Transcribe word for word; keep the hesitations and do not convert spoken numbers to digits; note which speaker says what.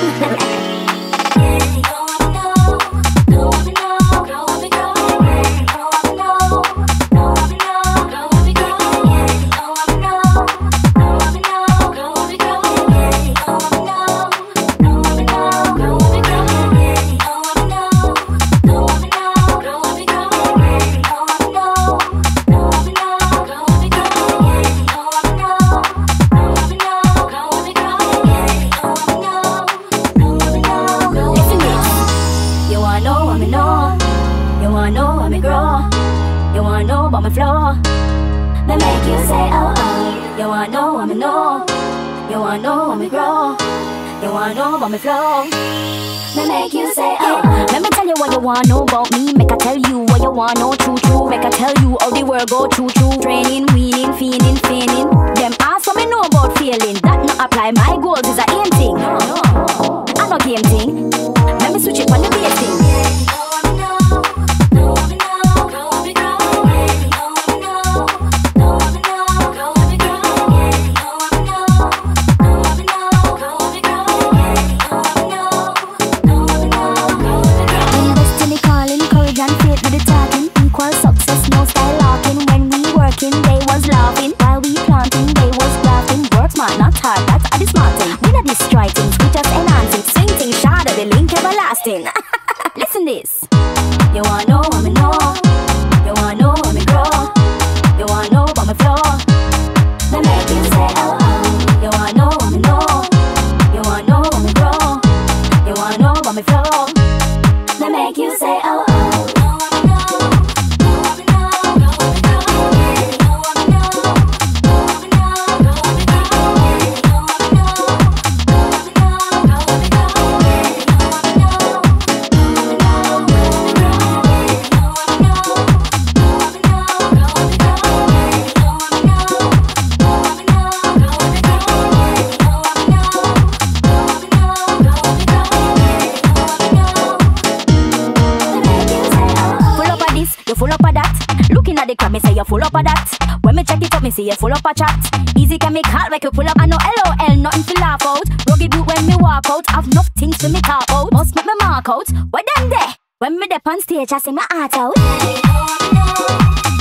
Speaker 1: Go through, through training, weaning, fiending, feigning. Them ask what me know about failing. That not apply. My goals is a aim thing. I no game thing. Let me switch it on the bass thing. Destiny calling, courage and faith with the talking. Equal success, no style locking. When we working, they was laughing. While we planting, they was grafting. Work smart, not hard, that's a the smart thing. We not destroy things, we just enhancing. Sing things shorter, the link everlasting. Listen this. You wanna know what me know? You wanna know what me grow? You wanna know about my flow? They make you say oh oh. You wanna know what me know? You wanna know what me grow? You wanna know about my flow? They make you say oh oh.
Speaker 2: Me say you full up of that. When me check it up, me say you full up of chat. Easy can make hard like you pull up. I know L O L, nothing to laugh out. Rugged boot when me walk out. Have enough things to me talk out. Must make me mark out. What them there? When me dip on stage, I sing my heart out.